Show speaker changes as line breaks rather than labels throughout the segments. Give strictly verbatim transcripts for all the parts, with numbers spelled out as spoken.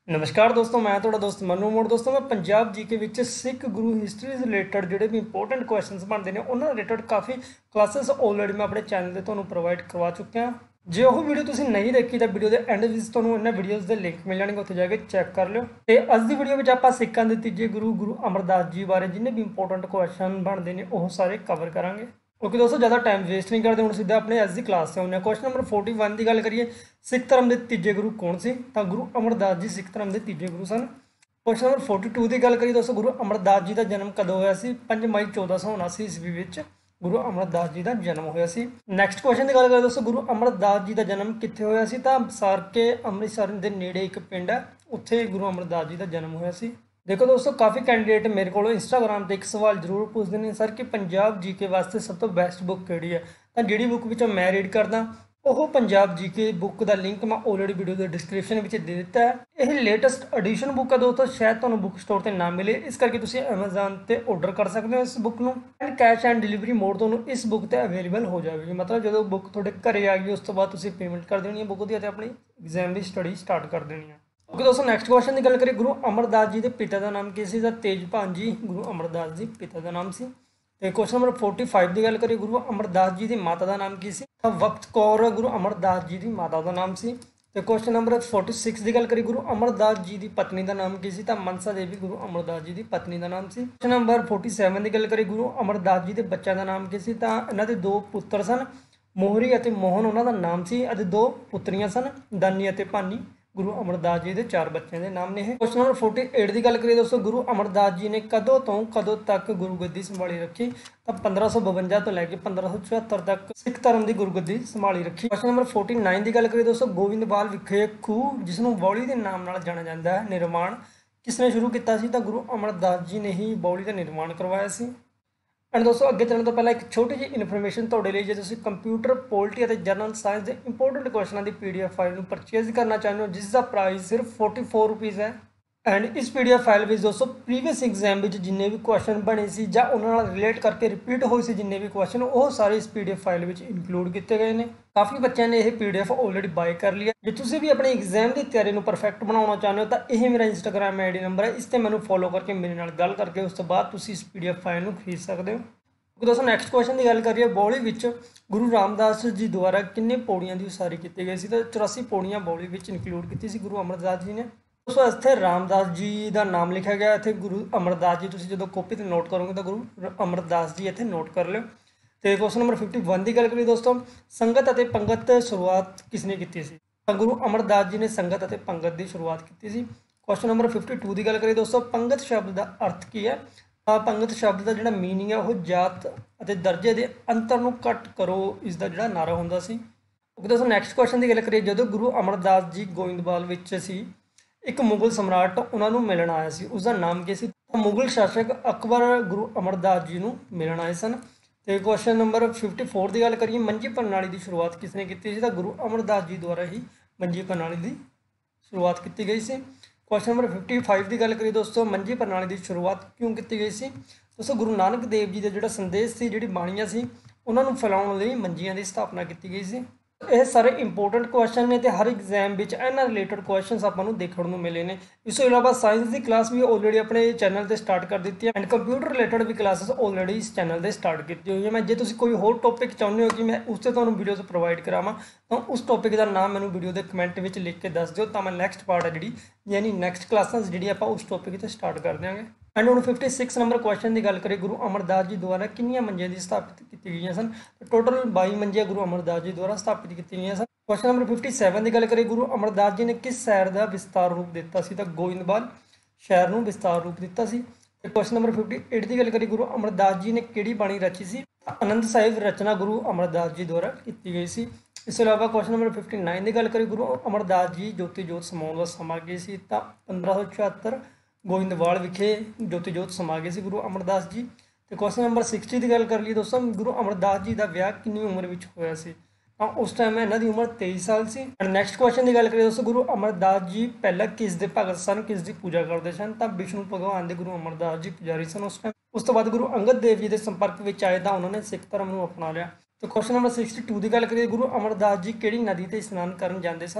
नमस्कार दोस्तों, मैं थोड़ा दोस्त मनु मोड़। दोस्तों मैं पंजाब जी के विच सिख गुरु हिस्टरी रिलेटेड जोड़े भी इंपोर्टेंट क्वेश्चंस बनते हैं उन्होंने रिलेटेड काफ़ी क्लासेस ऑलरेडी मैं अपने चैनल से तुम्हें प्रोवाइड करवा चुका हाँ। जो वो वीडियो तुम नहीं देखी तो वीडियो के एंड विच तुम्हें इन्होंने वीडियोज़ के लिंक मिल जाएंगे, उत्थे जाके चैक कर लो। तो अज की वीडियो में आप सिखों के तीजे गुरु गुरु अमरदास जी बारे जिन्हें भी इंपोर्टेंट क्वेश्चन बनते हैं वो सारे कवर करांगे। ओके दोस्तों, ज़्यादा टाइम वेस्ट नहीं करते, हम सीधा अपने अज की क्लास से आने। क्वेश्चन नंबर फोर्टी वन की गल करिए, सिख धर्म के तीजे गुरु कौन से? तो गुरु अमरदास जी सिख धर्म के तीजे गुरु सन। क्वेश्चन नंबर फोर्टी टू की गल करिए दोस्तों, गुरु अमरदास जी का जन्म कदों होया सी? पाँच मई चौदह सौ उनासी ईस्वी में गुरु अमरदास जी का जन्म होया सी। नैक्सट क्वेश्चन की गल करिए दोस्तों, गुरु अमरदास जी का जन्म कित्थे होया सी? तां सार के अमृतसर के नेड़े एक पिंड है, उत्थे गुरु अमरदास जी का जन्म होया सी। देखो दोस्तों, काफ़ी कैंडीडेट मेरे को इंस्टाग्राम पर एक सवाल जरूर पूछते हैं, सर कि पंजाब जी के वास्ते सब तो बेस्ट बुक किहड़ी है? तो जिहड़ी बुक विच मैं रीड करदा वो पंजाब जी के बुक का लिंक मैं ऑलरेडी वीडियो के डिस्क्रिप्शन में दे दिता है। यह लेटेस्ट एडिशन बुक है दोस्तों, शायद तुहानूं बुक स्टोर पर ना मिले, इस करके तुसीं अमेजोन पर ऑर्डर कर सकते हो इस बुक को। And cash and delivery mode तुहानूं इस बुक पर अवेलेबल हो जाएगी, मतलब जो बुक तुहाडे घरे आ गई उस तो बाद तुसीं पेमेंट कर देनी है बुक की ते अपनी एग्जाम की स्टडी स्टार्ट कर देनी है। ओके दोस्तों, नैक्सट क्वेश्चन की गल करिए, गुरु अमरदास जी के पिता का नाम की सी? तेजभान जी गुरु अमरदास जी पिता का नाम से। तो क्वेश्चन नंबर फोर्टी फाइव की गल करिए, गुरु अमरदास जी की माता का नाम की सी? वक्त कौर गुरु अमरदास जी की माता का नाम से। तो क्वेश्चन नंबर फोर्टी सिक्स की गल करिए, गुरु अमरदास जी की पत्नी का नाम की सी? तो मनसा देवी गुरु अमरदास जी की पत्नी का नाम से। क्वेश्चन नंबर फोर्टी सैवन की गल करिए, गुरु अमरदास जी के बच्चों का नाम की सी? तो इन्हों के दो पुत्र सन, मोहरी और मोहन उन्होंने नाम से, दो पुत्रियां सन, दानी और भानी। गुरु अमरदास जी के चार बच्चों के नाम ने। क्वेश्चन नंबर फोर्टी एट की गल करिए दोस्तों, गुरु अमरदास जी ने कदों तो कदों तक गुरु गद्दी संभाली रखी? तो पंद्रह सौ बवंजा तो लैके पंद्रह सौ चौहत्तर तक सिख धर्म की गुरु गद्दी संभाली रखी। क्वेश्चन नंबर फोर्टी नाइन की गल करिए दोस्तों, गोविंदवाल विखे खूह जिसनों बौली के नाम नाल जाना जाता है, निर्माण किसने शुरू किया? तो गुरु अमरदास जी ने ही बौली का निर्माण करवाया सी। एंड दोस्तों अगे चलने तो पहले एक छोटी जी इन्फॉर्मेशन थोड़े लिए, जो तुम कंप्यूटर पॉलिटी और जनरल साइंस के इंपोर्टेंट क्वेश्चनों की P D F file purchase करना चाहते हो जिसका प्राइस सिर्फ फोर्टी फोर रुपीज़ है। एंड इस पी डी एफ फाइल में दोस्तों प्रीवियस एग्जाम में जिन्हें भी क्वेश्चन बने सी या उन्होंने रिलेट करके रिपीट हुए सी जिन्हें भी क्वेश्चन वो सारे इस पी डी एफ फाइल में इंक्लूड किए गए हैं। काफ़ी बच्चों ने यह P D F already buy कर लिया। जो तुम भी अपने एग्जाम की तैयारी को परफेक्ट बनाना चाहते हो तो यह मेरा इंस्टाग्राम आई डी नंबर है, इस पर मैंने फॉलो करके मेरे नाल गल करके उस तो बाद तुम इस पी डी एफ फाइल को खरीद सकते हो। दोस्तों नैक्सट क्वेश्चन की गल करिए, बौली विच गुरु रामदास जी द्वारा किन्ने पौड़ियां की उसारी की गई सी? तो चौरासी पौड़ियां बौली विच इंक्लूड की सी गुरु अमरदास जी ने। दोस्तों इत्थे रामदास जी का नाम लिखा गया, इत्थे गुरु अमरदास जी तुसीं जो कॉपी ते नोट करोगे तो गुरु अमरदास जी इत्थे नोट कर लो। तो क्वेश्चन नंबर फिफ्टी वन की गल करिए दोस्तों, संगत और पंगत शुरुआत किसने की सी? तो गुरु अमरदास जी ने संगत और पंगत की शुरुआत की सी। क्वेश्चन नंबर फिफ्टी टू की गल करिए दोस्तों, पंगत शब्द का अर्थ की है? पंगत शब्द का जो मीनिंग है वह जात और दर्जे के अंतर को घट करो इसका जो नारा होंदा सी। दोस्तों नैक्सट क्वेश्चन की गल करिए, जो गुरु अमरदास जी गोइंदवाल विच सी एक मुगल सम्राट उन्होंने मिलन आया सी, उसका नाम क्या सी? मुगल शासक अकबर गुरु अमरदास जी को मिलन आए सन। तो क्वेश्चन नंबर फिफ्टी फोर की गल करिए, मंजी प्रणाली की शुरुआत किसने की थी? तो गुरु अमरदास जी द्वारा ही मंजी प्रणाली की शुरुआत की गई सी। क्वेश्चन नंबर फिफ्टी फाइव की गल करिए दोस्तों, मंजी प्रणाली की शुरुआत क्यों की गई सी? दोस्तों गुरु नानक देव जी का जो संदेश से जी बाणियाँ सी उन्होंने फैलाने लिए मंजियां की स्थापना की गई सी। यह सारे इंपोर्टेंट क्वेश्चन ने तो हर एग्जाम में इन्होंने रिलेटेड क्वेश्चन आपको देखने को मिले हैं। इस अलावा साइंस की क्लास भी ऑलरेडी अपने चैनल पर स्टार्ट कर दी है एंड कंप्यूटर रिलेटेड भी क्लासेस ऑलरेडी इस चैनल पर स्टार्ट की हुई है। मैं जो तुम कोई होर टॉपिक चाहते हो कि मैं उससे तुम्हें वीडियोज़ प्रोवाइड करावां तो उस टॉपिक का नाम मैंने वीडियो के कमेंट में लिख के दस दो, तो मैं नैक्सट पार्ट है जी यानी नैक्सट क्लासेस जी आप उस टॉपिक से स्टार्ट कर देंगे। एंड हम फिफ्टी सिक्स नंबर क्वेश्चन की गल करें, गुरु अमरदास जी द्वारा किनिया मंजियां की स्थापित की गई सन? टोटल बाई मंजियां गुरु अमरदास जी द्वारा स्थापित की गई सन। क्वेश्चन नंबर फिफ्टी सैवन की गल करें, गुरु अमरदास जी ने किस शहर का विस्तार रूप दिता सी? तो गोइंदवाल शहर को विस्तार रूप दिता सी। क्वेश्चन नंबर फिफ्टी एट की गल करें, गुरु अमरदास जी ने किहड़ी बाणी रची सी? आनंद साहिब रचना गुरु अमरदास जी द्वारा की गई सी। इस अलावा क्वेश्चन नंबर फिफ्टी नाइन की गल करें, गुरु अमरदास जी ज्योति जोत समाउण का समा की सी? तो पंद्रह सौ चौहत्तर गोइंदवाल विखे ज्योति जोत समा गए गुरु अमरदास जी। तो क्वेश्चन नंबर सिक्सटी की गल कर लीए दोस्तों, गुरु अमरदास जी का विआह कितनी उम्र में होया सी? हाँ उस टाइम इन्हों की उम्र तेईस साल से। एंड नैक्सट क्वेश्चन की गल करिए दोस्तों, गुरु अमरदास जी पहला किस दे भगत सन, किस की पूजा करते सन? तो विष्णु भगवान के गुरु अमरदास जी पुजारी सन उस टाइम। उस तो बाद गुरु अंगद देव जी के संपर्क में आए तो उन्होंने सिख धर्म को अपना लिया। तो क्वेश्चन नंबर सिक्सटी टू की गल करिए, गुरु अमरदास जी किहड़ी नदी से स्नान करन जाते सन?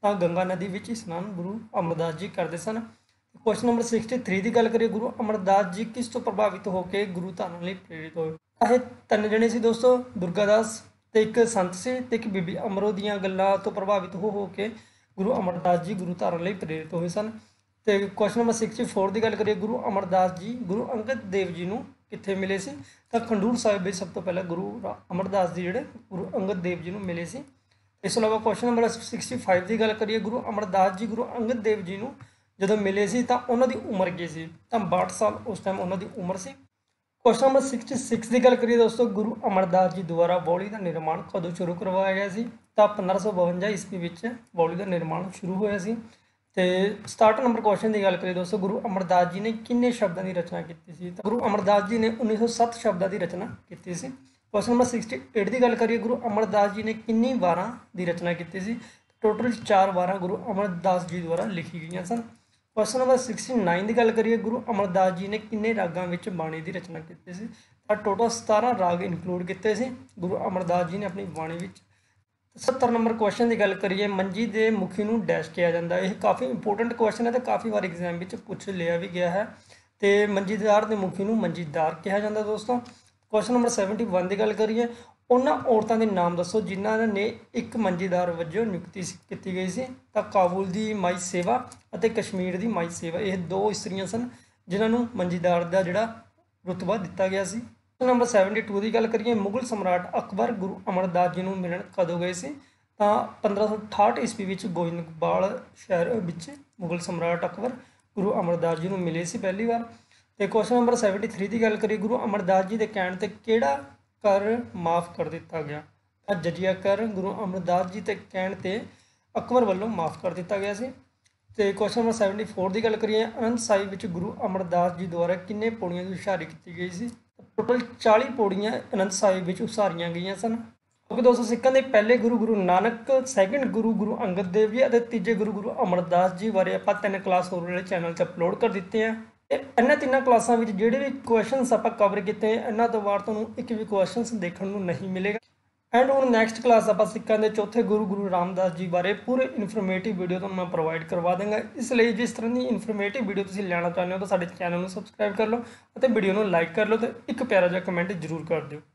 ਤਾਂ ਗੰਗਾ ਨਦੀ ਵਿੱਚ ਇਸ਼ਨਾਨ ਗੁਰੂ ਅਮਰਦਾਸ ਜੀ ਕਰਦੇ ਸਨ। ਕੁਐਸਚਨ ਨੰਬਰ ਸਿਕਸਟੀ ਦੀ ਗੱਲ ਕਰੀਏ, ਗੁਰੂ ਅਮਰਦਾਸ ਜੀ ਕਿਸ ਤੋਂ ਪ੍ਰਭਾਵਿਤ ਹੋ ਕੇ ਗੁਰੂ ਧਾਰਨ ਲਈ ਪ੍ਰੇਰਿਤ ਹੋਏ? ਇਹ ਤਿੰਨ ਜਣੇ ਸੀ ਦੋਸਤੋ, ਦੁਰਗਾਦਾਸ ਤੇ ਇੱਕ ਸੰਤ ਸੀ ਤੇ ਇੱਕ ਬੀਬੀ ਅਮਰੋ ਦੀਆਂ ਗੱਲਾਂ ਤੋਂ ਪ੍ਰਭਾਵਿਤ ਹੋ ਹੋ ਕੇ ਗੁਰੂ ਅਮਰਦਾਸ ਜੀ ਗੁਰੂ ਧਾਰਨ ਲਈ ਪ੍ਰੇਰਿਤ ਹੋਏ ਸਨ। ਤੇ ਕੁਐਸਚਨ ਨੰਬਰ ਸਿਕਸਟੀ ਫੋਰ ਦੀ ਗੱਲ ਕਰੀਏ, ਗੁਰੂ ਅਮਰਦਾਸ ਜੀ ਗੁਰੂ ਅੰਗਦ ਦੇਵ ਜੀ ਨੂੰ ਕਿੱਥੇ ਮਿਲੇ ਸੀ? ਤਾਂ ਖੰਡੂਰ ਸਾਹਿਬ ਵਿੱਚ ਸਭ ਤੋਂ ਪਹਿਲਾਂ ਗੁਰੂ ਅਮਰਦਾਸ ਜੀ ਜਿਹੜੇ ਗੁਰੂ ਅੰਗਦ ਦੇਵ ਜੀ ਨੂੰ ਮਿਲੇ ਸੀ। ਇਸ ਤੋਂ ਇਲਾਵਾ ਕੁਐਸਚਨ ਨੰਬਰ ਸਿਕਸਟੀ ਫਾਈਵ ਦੀ ਗੱਲ ਕਰੀਏ, ਗੁਰੂ ਅਮਰਦਾਸ ਜੀ ਗੁਰੂ ਅੰਗਦ ਦੇਵ ਜੀ ਨੂੰ ਜਦੋਂ ਮਿਲੇ ਸੀ ਤਾਂ ਉਹਨਾਂ ਦੀ ਉਮਰ ਕੀ ਸੀ? ਤਾਂ ਬਾਹਠ ਸਾਲ ਉਸ ਟਾਈਮ ਉਹਨਾਂ ਦੀ ਉਮਰ ਸੀ। ਕੁਐਸਚਨ ਨੰਬਰ ਸਿਕਸਟੀ ਸਿਕਸ ਦੀ ਗੱਲ ਕਰੀਏ ਦੋਸਤੋ, ਗੁਰੂ ਅਮਰਦਾਸ ਜੀ ਦੁਆਰਾ ਬਾਉਲੀ ਦਾ ਨਿਰਮਾਣ ਕਦੋਂ ਸ਼ੁਰੂ ਕਰਵਾਇਆ ਗਿਆ ਸੀ? ਤਾਂ ਪੰਦਰਾਂ ਸੌ ਬਵੰਜਾ ਈਸਵੀ ਵਿੱਚ ਬਾਉਲੀ ਦਾ ਨਿਰਮਾਣ ਸ਼ੁਰੂ ਹੋਇਆ ਸੀ। ਤੇ ਸਟਾਰਟ ਨੰਬਰ ਕੁਐਸਚਨ ਦੀ ਗੱਲ ਕਰੀਏ ਦੋਸਤੋ, ਗੁਰੂ ਅਮਰਦਾਸ ਜੀ ਨੇ ਕਿੰਨੇ ਸ਼ਬਦਾਂ ਦੀ ਰਚਨਾ ਕੀਤੀ ਸੀ? ਤਾਂ ਗੁਰੂ ਅਮਰਦਾਸ ਜੀ ਨੇ ਉੱਨੀ ਸੌ ਸੱਤ ਸ਼ਬਦਾਂ ਦੀ ਰਚਨਾ ਕੀਤੀ ਸੀ। ਕੁਐਸਚਨ ਨੰਬਰ ਸਿਕਸਟੀ ਏਟ ਦੀ ਗੱਲ ਕਰੀਏ, ਗੁਰੂ ਅਮਰਦਾਸ ਜੀ ਨੇ ਕਿੰਨੀ ਵਾਰਾਂ ਦੀ ਰਚਨਾ ਕੀਤੀ ਸੀ? ਟੋਟਲ ਚਾਰ ਵਾਰਾਂ ਗੁਰੂ ਅਮਰਦਾਸ ਜੀ ਦੁਆਰਾ ਲਿਖੀ ਗਈਆਂ ਸਨ। ਕੁਐਸਚਨ ਨੰਬਰ ਸਿਕਸਟੀ ਨਾਈਨ ਦੀ ਗੱਲ ਕਰੀਏ, ਗੁਰੂ ਅਮਰਦਾਸ ਜੀ ਨੇ ਕਿੰਨੇ ਰਾਗਾਂ ਵਿੱਚ ਬਾਣੀ ਦੀ ਰਚਨਾ ਕੀਤੀ ਸੀ? ਤਾਂ ਟੋਟਲ ਸਤਾਰਾਂ ਰਾਗ ਇਨਕਲੂਡ ਕੀਤੇ ਸੀ ਗੁਰੂ ਅਮਰਦਾਸ ਜੀ ਨੇ ਆਪਣੀ ਬਾਣੀ ਵਿੱਚ। ਸੱਤਰ ਨੰਬਰ ਕੁਐਸਚਨ ਦੀ ਗੱਲ ਕਰੀਏ, ਮੰਜੀ ਦੇ ਮੁਖੀ ਨੂੰ ਡੈਸ਼ ਕਿਹਾ ਜਾਂਦਾ। ਇਹ ਕਾਫੀ ਇੰਪੋਰਟੈਂਟ ਕੁਐਸਚਨ ਹੈ ਤੇ ਕਾਫੀ ਵਾਰ ਐਗਜ਼ਾਮ ਵਿੱਚ ਪੁੱਛ ਲਿਆ ਵੀ ਗਿਆ ਹੈ। ਤੇ ਮੰਜੀਦਾਰ ਦੇ ਮੁਖੀ ਨੂੰ ਮੰਜੀਦਾਰ ਕਿਹਾ ਜਾਂਦਾ ਦੋਸਤੋ। ਕੁਐਸਚਨ ਨੰਬਰ ਸੈਵਨਟੀ ਵਨ ਦੀ ਗੱਲ ਕਰੀਏ, ਉਹਨਾਂ ਔਰਤਾਂ ਦੇ ਨਾਮ ਦੱਸੋ ਜਿਨ੍ਹਾਂ ਨੇ ਇੱਕ ਮੰਜੀਦਾਰ ਵਜੋਂ ਨਿਯੁਕਤੀ ਕੀਤੀ ਗਈ ਸੀ? ਤਾਂ ਕਾਬੁਲ ਦੀ ਮਾਈ ਸੇਵਾ ਅਤੇ ਕਸ਼ਮੀਰ ਦੀ ਮਾਈ ਸੇਵਾ, ਇਹ ਦੋ ਇਸਤਰੀਆਂ ਸਨ ਜਿਨ੍ਹਾਂ ਨੂੰ ਮੰਜੀਦਾਰ ਦਾ ਜਿਹੜਾ ਰੁਤਬਾ ਦਿੱਤਾ ਗਿਆ ਸੀ। ਨੰਬਰ ਸੈਵਨਟੀ ਟੂ ਦੀ ਗੱਲ ਕਰੀਏ, ਮੁਗਲ ਸਮਰਾਟ ਅਕਬਰ ਗੁਰੂ ਅਮਰਦਾਸ ਜੀ ਨੂੰ ਮਿਲਣ ਕਦੋਂ ਗਏ ਸੀ? ਤਾਂ ਪੰਦਰਾਂ ਸੌ ਅਠਾਹਠ ਈਸਵੀ ਵਿੱਚ ਗੋਇੰਦਵਾਲ ਸ਼ਹਿਰ ਵਿੱਚ ਮੁਗਲ ਸਮਰਾਟ ਅਕਬਰ ਗੁਰੂ ਅਮਰਦਾਸ ਜੀ ਨੂੰ ਮਿਲੇ ਸੀ ਪਹਿਲੀ ਵਾਰ। ਤੇ ਕੁਐਸਚਨ ਨੰਬਰ ਸੈਵਨਟੀ ਥ੍ਰੀ ਦੀ ਗੱਲ ਕਰੀਏ, ਗੁਰੂ ਅਮਰਦਾਸ ਜੀ ਦੇ ਕਹਿਣ ਤੇ ਕਿਹੜਾ ਕਰ ਮਾਫ ਕਰ ਦਿੱਤਾ ਗਿਆ? ਤਾਂ ਜਜੀਆ ਕਰ ਗੁਰੂ ਅਮਰਦਾਸ ਜੀ ਦੇ ਕਹਿਣ ਤੇ ਅਕਬਰ ਵੱਲੋਂ ਮਾਫ ਕਰ ਦਿੱਤਾ ਗਿਆ ਸੀ। ਤੇ ਕੁਐਸਚਨ ਨੰਬਰ ਸੈਵਨਟੀ ਫੋਰ ਦੀ ਗੱਲ ਕਰੀਏ, ਅਨੰਦ ਸਾਹਿਬ ਵਿੱਚ ਗੁਰੂ ਅਮਰਦਾਸ ਜੀ ਦੁਆਰਾ ਕਿੰਨੇ ਪੌੜੀਆਂ ਦੀ ਉਸਾਰੀ ਕੀਤੀ ਗਈ ਸੀ? ਟੋਟਲ ਚਾਲੀ ਪੌੜੀਆਂ ਅਨੰਦ ਸਾਹਿਬ ਵਿੱਚ ਉਸਾਰੀਆਂ ਗਈਆਂ ਸਨ। ਕਿਉਂਕਿ ਦੋਸਤੋ ਸਿੱਖਾਂ ਦੇ ਪਹਿਲੇ ਗੁਰੂ ਗੁਰੂ ਨਾਨਕ, ਸੈਕਿੰਡ ਗੁਰੂ ਗੁਰੂ ਅੰਗਦ ਦੇਵ ਜੀ ਅਤੇ ਤੀਜੇ ਗੁਰੂ ਗੁਰੂ ਅਮਰਦਾਸ ਜੀ ਬਾਰੇ ਆਪਾਂ ਤਿੰਨ ਕਲਾਸ ਹੋਰ ਵਾਲੇ ਚੈਨਲ 'ਚ ਅਪਲੋਡ ਕਰ ਦਿੱਤੇ ਆ। ਇਹਨਾਂ ਤਿੰਨਾਂ ਕਲਾਸਾਂ ਵਿੱਚ ਜਿਹੜੇ ਵੀ ਕੁਐਸਚਨਸ ਆਪਾਂ ਕਵਰ ਕੀਤੇ ਇਹਨਾਂ ਤੋਂ ਬਾਅਦ ਤੁਹਾਨੂੰ ਇੱਕ ਵੀ ਕੁਐਸਚਨਸ ਦੇਖਣ ਨੂੰ ਨਹੀਂ ਮਿਲੇਗਾ। ਐਂਡ ਹੁਣ ਨੈਕਸਟ ਕਲਾਸ ਆਪਾਂ ਸਿੱਖਾਂ ਦੇ ਚੌਥੇ ਗੁਰੂ ਗੁਰੂ ਰਾਮਦਾਸ ਜੀ ਬਾਰੇ ਪੂਰੇ ਇਨਫੋਰਮੇਟਿਵ ਵੀਡੀਓ ਤੁਹਾਨੂੰ ਮੈਂ ਪ੍ਰੋਵਾਈਡ ਕਰਵਾ ਦਾਂਗਾ। ਇਸ ਲਈ ਜਿਸ ਤਰ੍ਹਾਂ ਦੀ ਇਨਫੋਰਮੇਟਿਵ ਵੀਡੀਓ ਤੁਸੀਂ ਲੈਣਾ ਚਾਹੁੰਦੇ ਹੋ ਤਾਂ ਸਾਡੇ ਚੈਨਲ ਨੂੰ ਸਬਸਕ੍ਰਾਈਬ ਕਰ ਲਓ ਅਤੇ ਵੀਡੀਓ ਨੂੰ ਲਾਈਕ ਕਰ ਲਓ ਅਤੇ ਇੱਕ ਪਿਆਰਾ ਜਿਹਾ ਕਮੈਂਟ ਜ਼ਰੂਰ ਕਰ ਦਿਓ।